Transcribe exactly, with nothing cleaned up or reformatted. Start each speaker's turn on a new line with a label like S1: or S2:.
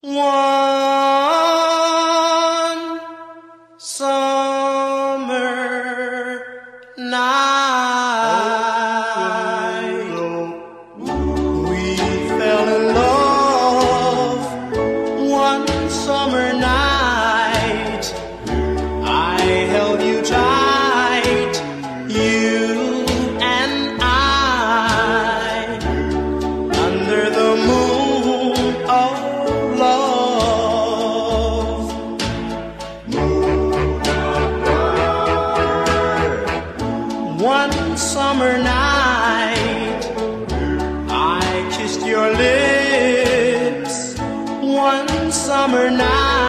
S1: One summer night, we fell in love. One summer night, I held you tight, you and I, under the moon of love. One summer night, I kissed your lips. One summer night.